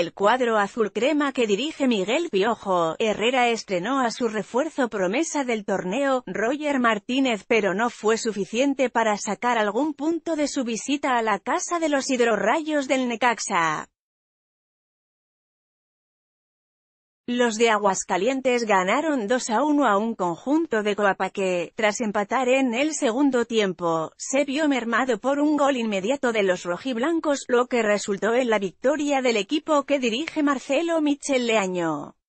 el cuadro azul crema que dirige Miguel Piojo Herrera estrenó a su refuerzo promesa del torneo, Roger Martínez, pero no fue suficiente para sacar algún punto de su visita a la casa de los hidrorrayos del Necaxa. Los de Aguascalientes ganaron 2-1 a un conjunto de Coapa que, tras empatar en el segundo tiempo, se vio mermado por un gol inmediato de los rojiblancos, lo que resultó en la victoria del equipo que dirige Marcelo Michel Leaño.